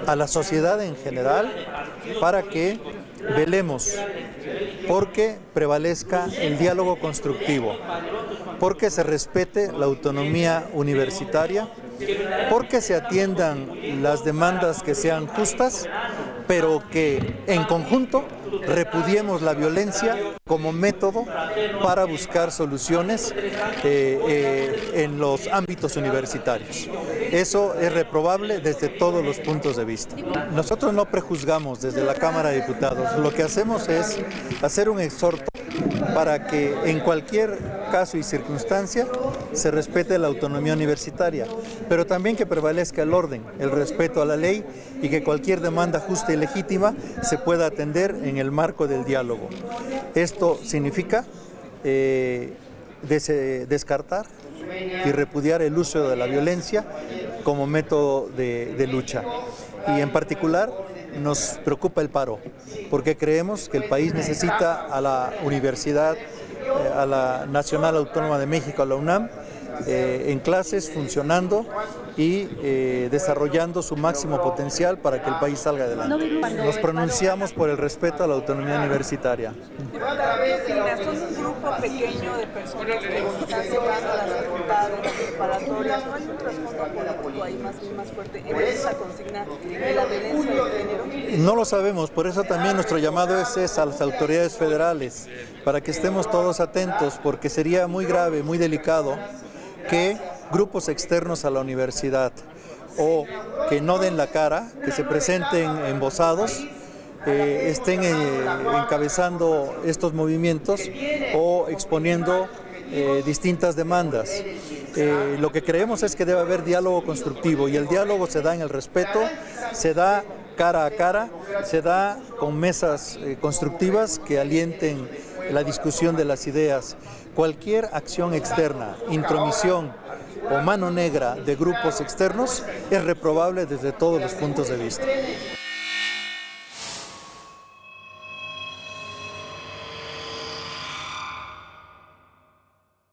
a la sociedad en general para que velemos porque prevalezca el diálogo constructivo, porque se respete la autonomía universitaria, porque se atiendan las demandas que sean justas, pero que en conjunto repudiemos la violencia como método para buscar soluciones en los ámbitos universitarios. Eso es reprobable desde todos los puntos de vista. Nosotros no prejuzgamos desde la Cámara de Diputados, lo que hacemos es hacer un exhorto para que en cualquier caso y circunstancia se respete la autonomía universitaria, pero también que prevalezca el orden, el respeto a la ley y que cualquier demanda justa y legítima se pueda atender en el marco del diálogo. Esto significa descartar y repudiar el uso de la violencia como método de lucha. Y en particular nos preocupa el paro, porque creemos que el país necesita a la universidad, a la Nacional Autónoma de México, a la UNAM, en clases, funcionando y desarrollando su máximo potencial para que el país salga adelante. Nos pronunciamos por el respeto a la autonomía universitaria. Son un grupo pequeño de personas que están cerrando las facultades, las preparatorias. ¿No hay un trasfondo político ahí más fuerte en esta consigna de la violencia de género? No lo sabemos, por eso también nuestro llamado es a las autoridades federales, para que estemos todos atentos, porque sería muy grave, muy delicado que grupos externos a la universidad o que no den la cara, que se presenten embosados, estén encabezando estos movimientos o exponiendo distintas demandas. Lo que creemos es que debe haber diálogo constructivo y el diálogo se da en el respeto, se da cara a cara, se da con mesas constructivas que alienten la discusión de las ideas. Cualquier acción externa, intromisión o mano negra de grupos externos es reprobable desde todos los puntos de vista.